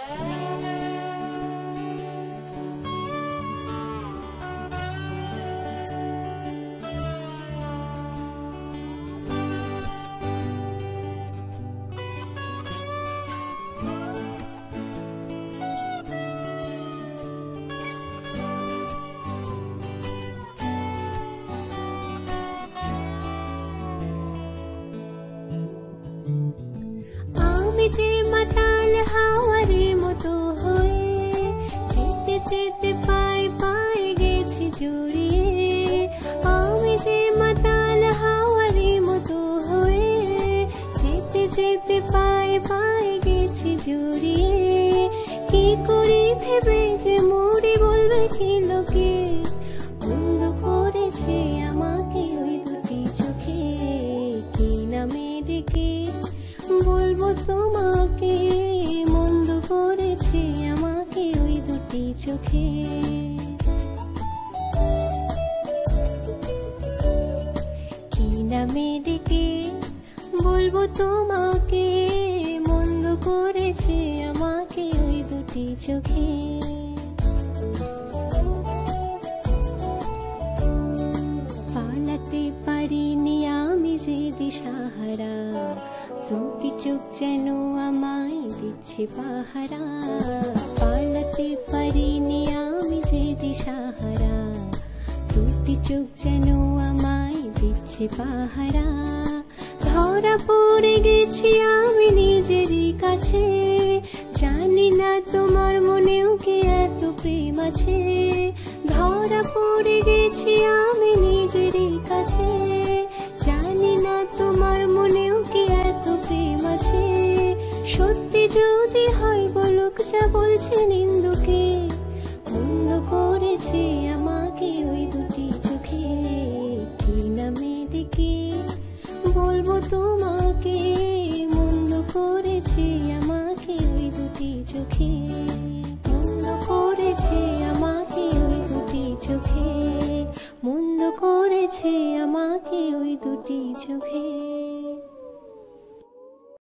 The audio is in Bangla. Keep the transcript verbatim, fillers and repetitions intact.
যে মাতাল হাওয়ারে মতো হয়ে যেতে যেতে পায়ে পায়ে গেছি জড়িয়ে। আমি যে মাতাল হাওয়ারে মতো হয়ে যেতে যেতে পায়ে পায়ে গেছি জড়িয়ে। কি করি ভেবে যে মরি বলবে কি লোকে, বন্ধ করেছে আমাকে ওই দুটি চোখে। কি নামে ডেকে বলবো তোমাকে, মন্দ করেছে আমাকে ওই দুটি চোখে। কি নামে ডেকে বলবো তোমাকে, মন্দ করেছে আমাকে ওই দুটি চোখে। পালাতে পারিনি আমি যে দিশাহারা, দুটি চোখ যেন আমায় দিচ্ছে পাহারা। পালাতে পারিনি আমি যে দিশাহারা, দুটি চোখ যেন আমায় দিচ্ছে পাহারা। ধরা পড়ে গেছি আমি নিজেরই কাছে, জানি না তোমার মনেও কি এত প্রেম আছে। ধরা পড়ে গেছি আমি নিজেরই কাছে, জানি না তোমার মনেও কি এত প্রেম আছে। সত্যি যদি হয় বলুক যা বলছে নিন্দুকে, মন্দ করেছে আমাকে ওই দুটি চোখে। কি নামে ডেকে বলবো তোমাকে, মন্দ করেছে আমাকে ওই দুটি চোখে। মন্দ করেছে আমাকে ওই দুটি চোখে, মন্দ করেছে আমাকে ওই দুটি চোখে।